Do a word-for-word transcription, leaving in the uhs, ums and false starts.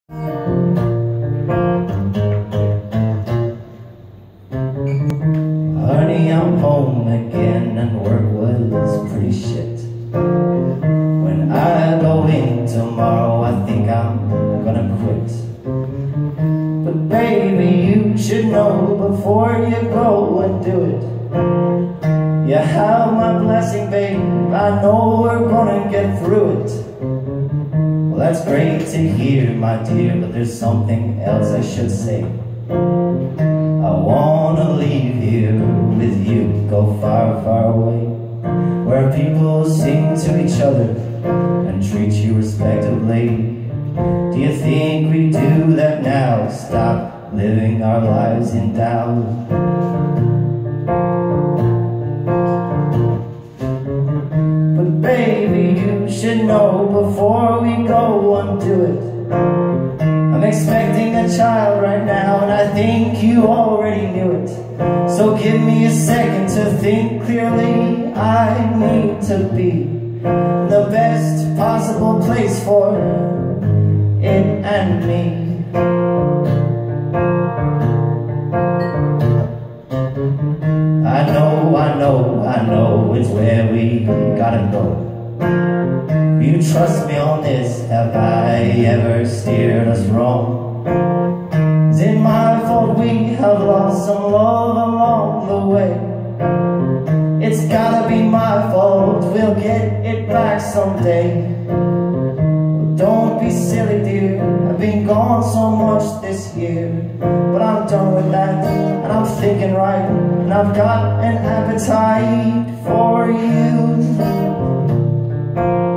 Honey, I'm home again and work was pretty shit. When I go in tomorrow, I think I'm gonna quit. But baby, you should know before you go and do it. You have my blessing, babe, I know we're gonna get through it. Well, that's great to hear, my dear, but there's something else I should say. I wanna leave here with you, go far, far away, where people sing to each other and treat you respectably. Do you think we do that now? Stop living our lives in doubt. But baby, you should know before we go and do it. I'm expecting a child right now, and I think you already knew it. So give me a second to think clearly. I need to be the best possible place for it and me. I know, I know, I know it's where we gotta go. You trust me on this, have I ever steered us wrong? Is it my fault we have lost some love along the way? It's gotta be my fault, we'll get it back someday. Well, don't be silly, dear, I've been gone so much this year. But I'm done with that, and I'm thinking right, and I've got an appetite for you.